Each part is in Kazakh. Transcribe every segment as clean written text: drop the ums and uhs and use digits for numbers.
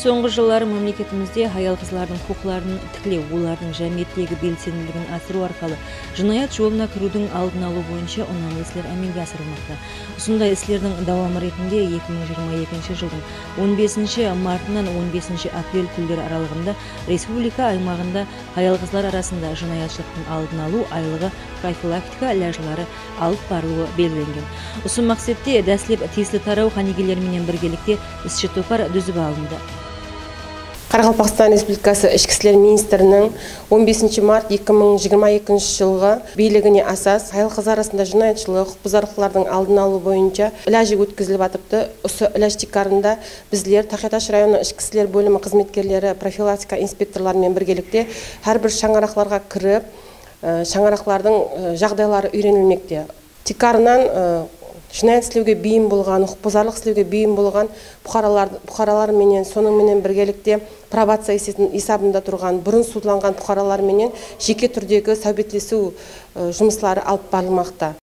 Soңғы жыллары мемлекетімізде аял кыздардын хукукларын тиклөө, улардын жамиеттеги белсендүүлүгүн асыруу аркылуу жинаят жолуна кирүүдүн алдын алуу боюнча унамлуу ислер амелге асырылмакта. Ушундай ислердин давамы ретинде 2022 жылдын 15 мартынан 15 апрель күндөрү аралыгында республика аймагында аял кыздар арасында жинаятчылыктын алдын алуу айлыгы профилактика ляжылары алып барылуу белгиленген. Ушул максатта дәслеп тиеслүү тарау ханигелер менен биргеликте иш топар түзүп алынды. Қарақалпақстан Республикасы Ішкі істер министрінің 15 март 2022 жылғы билігіне асас аял қыздар арасында жинаятчылық, құқық бұзушылықтардың алдын алу бойынша ілажы өткізіліп атыпты. Осы ілаж тикарында біздер Тахеташ районы ішкі істер бөлімі қызметкерлері, профилактика инспекторларымен біргелікте әрбір шаңырақларға кіріп, шаңырақлардың жағдайлары үйренілмекте. Тикарынан жинаят істеуге бейім болған, құқық бұзарлық істеуге бейім болған бұқаралар менен, соның менен біргелікте пробация есебінде тұрған, бұрын судаланған бұқаралар менен жеке түрдегі сәбитлесу жұмыслары алып барылмақта.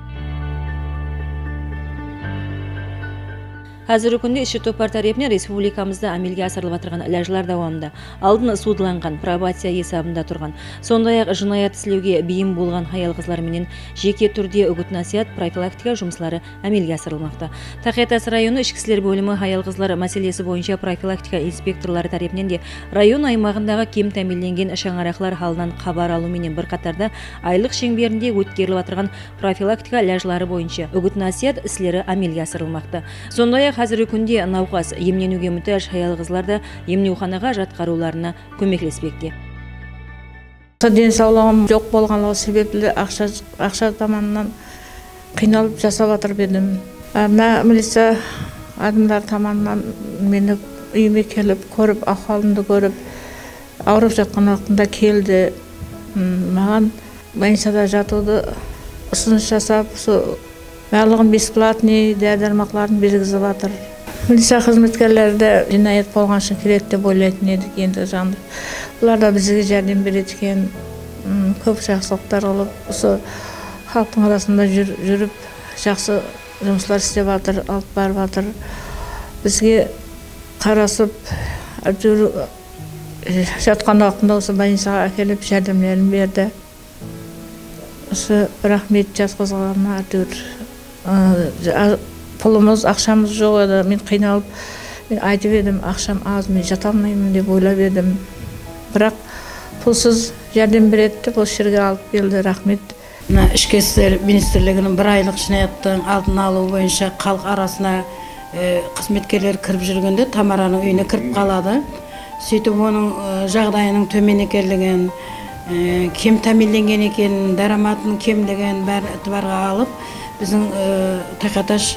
Hazırkı күндө иш топар тарапынан республикамызда амелге асырылып атырган ляжлар дawamында алдын судаланган пробация есебинде турган, сондай-ак жинаят иштөөгө бийим болгон аял кызлар менен жеке түрдө үгүт-насихат, профилактика жумуштары амелге асырылмакта. Тахетас району ички иштер бөлүмү аял кызлар маселеси боюнча профилактика инспекторлору тарапынан да район аймагындагы кем тамилленген шаңараклар халынан кабар алуу менен бир катарда айлык шеңберинде өткөрүлүп атырган профилактика ляжлары боюнча үгүт-насихат иштери амелге асырылмакта. Сондай-ак Hazırkı күндө науқас эмненүүгө мутаж аял кызларды эмнеуханага жаткарууларына көмөклеспекте. Денсаулыгым жок болгонлугу себеплүү акча таманынан кыйналып жасап атырып едим. Милиция адамдар таманынан мени үйүмө келип, көрүп, акыбалымды көрүп, ауырып жаткан убактында келди. Маған больницада жатууду ұсыныс жасап, барлығын бесплатный дәрі-дәрмақларын бергізіп жатыр. Милиция қызметкерлері де жинаят болған үшін керек деп ойлайтын едік, енді жанды. Бұлар да бізге жәрдем береді екен, көп жақсылықтар олып, осы халықтың арасында жүріп, жақсы жұмыслар істеп жатыр, алып барып жатыр. Бізге қарасып, жатқан уақытында осы больницаға әкеліп жәрдемлерін берді. Осы рахмет жазғызғанына әйтеуір. Пулумуз, акчамыз жок еді. Мен кыйналып, мен айтып едім, акчам аз, мен жата алмаймын деп ойлап едім. Бірақ пулсыз жәрдем береді деп осы жерге алып келді. Рахмет. Ішкі істер министрлігінің бір айлық жинаяттың алдын алу бойынша халық арасына қызметкерлер кіріп жүргенде Тамараның үйіне кіріп қалады. Сөйтіп оның жағдайының төмен екенлігін, кем тәминленген екенін, дараматын кемдігін бәрін итибарға алып, біздің Тахеташ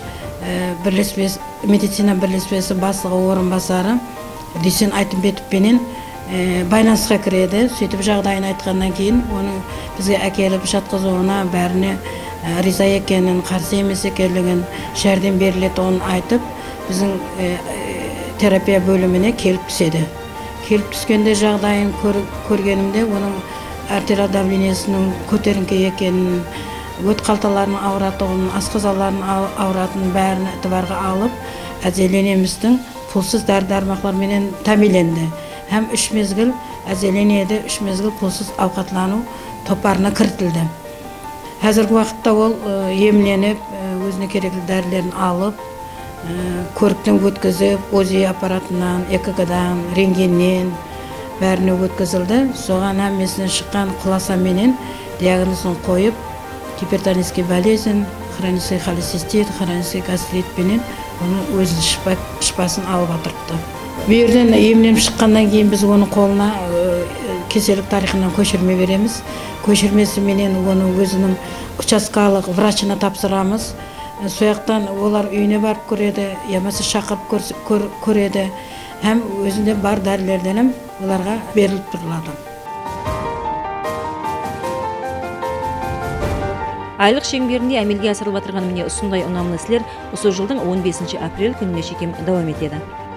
медицина бірлеспесі бастығы орынбасары Дүйсен Айтымбетовпенен байланысқа кіреді. Сөйтіп жағдайын айтқаннан кейін оның бізге әкеліп жатқызуына бәріне риза екенін, қарсы емес екенлігін, жәрдем берілетінін айтып, біздің терапия бөліміне келіп түседі. Келіп түскенде жағдайын көргенімде оның артериал давлениесінің көтеріңкі екенін, өт қалталарының ауыратуын, асқазаларының ауыратын бәрін итибарға алып, әзеленеміздің пулсыз дәрі-дәрмақлар менен тәмиленді. Һәм 3 мезгіл әзеленеді, 3 мезгіл пулсыз ауқатлану топарына кіртілді. Қазіргі уақытта ол емленіп, өзіне керекті дәрілерін алып, көріктен өткізіп, ОЗИ аппаратынан, ЭКГ-дан, рентгеннен бәріне өткізілді. Соған әммесінен шыққан құласа менен диагнозын қойып, гипертонический болезнь, хронический холецистит, хронический гастрит пенен оны өзінің шипасын алып атырыпты. Берден емленіп шыққаннан кейін біз оны қолына кеселік тарихынан көшірме береміз. Көшірмесі менен оны өзінің учаскалық врачына тапсырамыз. Сояқтан олар үйіне барып көреді, ямасы шақырып көреді. Һәм өзінде бар дәрілерден оларға беріліп тұрылады. Айлык шеңберинде амелге асырылып атырган міне ушундай унамлуу иштер осы жылдың 15 апрель күнүнө чейин дawam этеді.